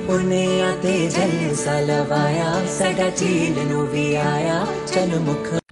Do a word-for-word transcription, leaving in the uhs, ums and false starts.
पुणे आते जलसा लवाया, साडा झील नू भी आया चल मुख